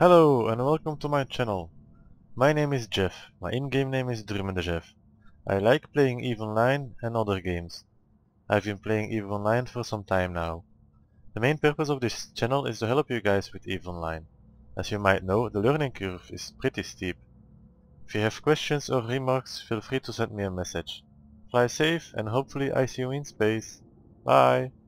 Hello and welcome to my channel. My name is Jeff. My in-game name is Jeff. I like playing EVE Online and other games. I've been playing EVE Online for some time now. The main purpose of this channel is to help you guys with EVE Online. As you might know, the learning curve is pretty steep. If you have questions or remarks, feel free to send me a message. Fly safe and hopefully I see you in space. Bye!